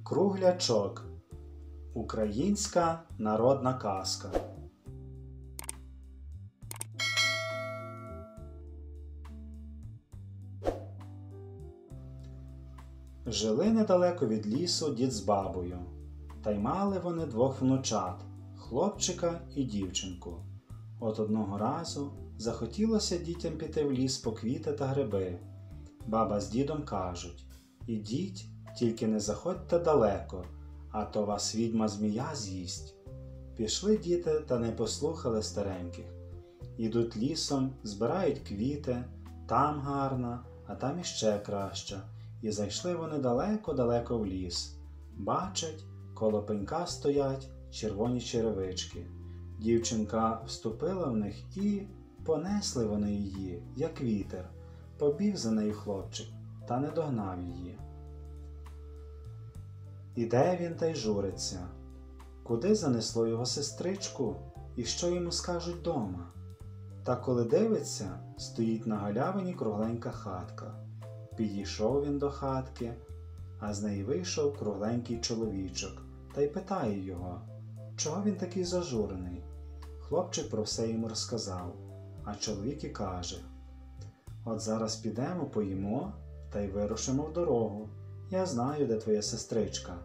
Круглячок. Українська народна казка. Жили недалеко від лісу дід з бабою. Та й мали вони двох внучат – хлопчика і дівчинку. От одного разу захотілося дітям піти в ліс по квіти та гриби. Баба з дідом кажуть: «Ідіть, тільки не заходьте далеко, а то вас відьма-змія з'їсть». Пішли діти та не послухали стареньких. Ідуть лісом, збирають квіти, там гарно, а там іще краще. І зайшли вони далеко-далеко в ліс. Бачать, коло пенька стоять червоні черевички. Дівчинка вступила в них і понесли вони її, як вітер. Побіг за нею хлопчик, та не догнав її. Іде він та й журиться. Куди занесло його сестричку і що йому скажуть дома? Та коли дивиться, стоїть на галявині кругленька хатка. Підійшов він до хатки, а з неї вийшов кругленький чоловічок та й питає його, чого він такий зажурений. Хлопчик про все йому розказав, а чоловік і каже: «От зараз підемо, поїмо та й вирушимо в дорогу. Я знаю, де твоя сестричка».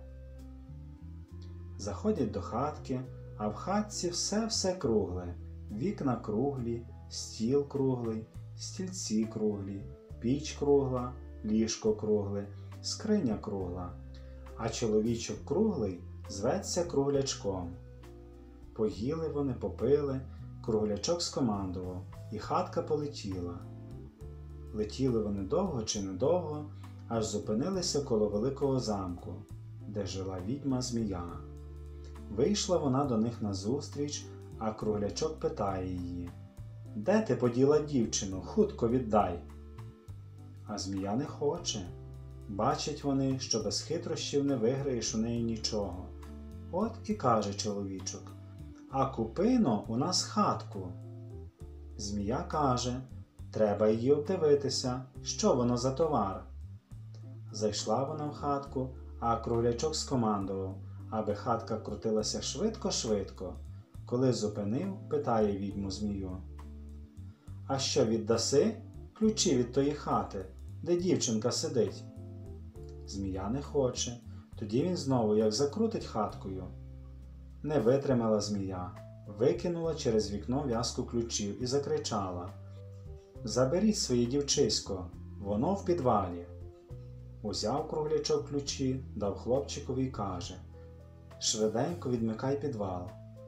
Заходять до хатки, а в хатці все кругле. Вікна круглі, стіл круглий, стільці круглі, піч кругла, ліжко кругле, скриня кругла, а чоловічок круглий зветься Круглячком. Поїли вони, попили, Круглячок скомандував, і хатка полетіла. Летіли вони довго чи недовго, аж зупинилися коло великого замку, де жила відьма-змія. Вийшла вона до них назустріч, а Круглячок питає її: «Де ти поділа дівчину? Хутко віддай!» А змія не хоче. Бачать вони, що без хитрощів не виграєш у неї нічого. От і каже чоловічок: «А купи-но у нас хатку». Змія каже: «Треба її обдивитися, що воно за товар». Зайшла вона в хатку, а Круглячок скомандував, аби хатка крутилася швидко-швидко. Коли зупинив, питає відьму-змію: «А що, віддаси ключі від тої хати, де дівчинка сидить?» Змія не хоче. Тоді він знову як закрутить хаткою. Не витримала змія, викинула через вікно в'язку ключів і закричала: «Заберіть своє дівчисько, воно в підвалі». Узяв Круглячок ключі, дав хлопчикові й каже: «Швиденько відмикай підвал».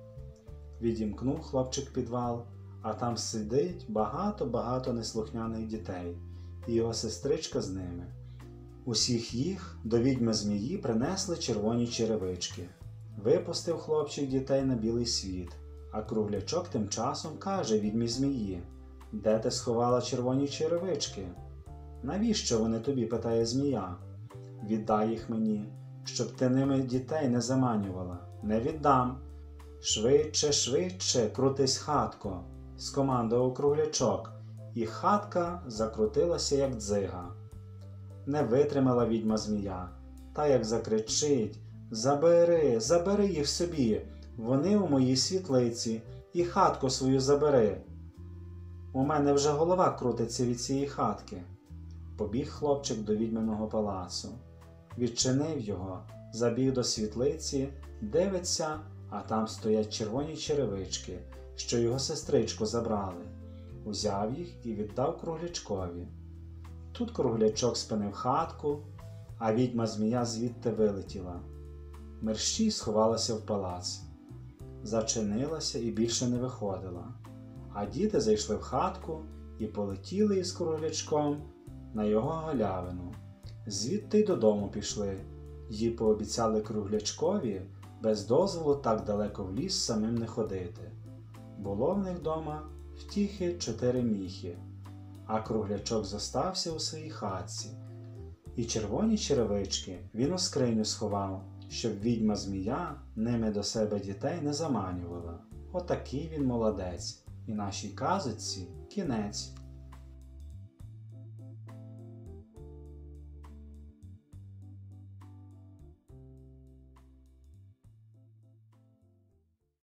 Відімкнув хлопчик підвал, а там сидить багато неслухняних дітей, і його сестричка з ними. Усіх їх до відьми-змії принесли червоні черевички. Випустив хлопчик дітей на білий світ, а Круглячок тим часом каже відьмі-змії: «Де ти сховала червоні черевички?» «Навіщо вони тобі?» – питає змія. «Віддай їх мені, щоб ти ними дітей не заманювала». «Не віддам». «Швидше, крутись, хатко!» – скомандував Круглячок, і хатка закрутилася, як дзига. Не витримала відьма-змія, та як закричить: забери їх собі, вони у моїй світлиці, і хатку свою забери. У мене вже голова крутиться від цієї хатки». Побіг хлопчик до відьминого палацу. Відчинив його, забіг до світлиці, дивиться, а там стоять червоні черевички, що його сестричку забрали. Узяв їх і віддав Круглячкові. Тут Круглячок спинив хатку, а відьма-змія звідти вилетіла. Мерщій сховалася в палац. Зачинилася і більше не виходила. А діти зайшли в хатку і полетіли із Круглячком на його галявину. Звідти й додому пішли. Їй пообіцяли Круглячкові без дозволу так далеко в ліс самим не ходити. Було в них дома втіхи 4 міхи, а Круглячок зостався у своїй хатці. І червоні черевички він у скриню сховав, щоб відьма-змія ними до себе дітей не заманювала. Отакий він молодець. І нашій казочці кінець.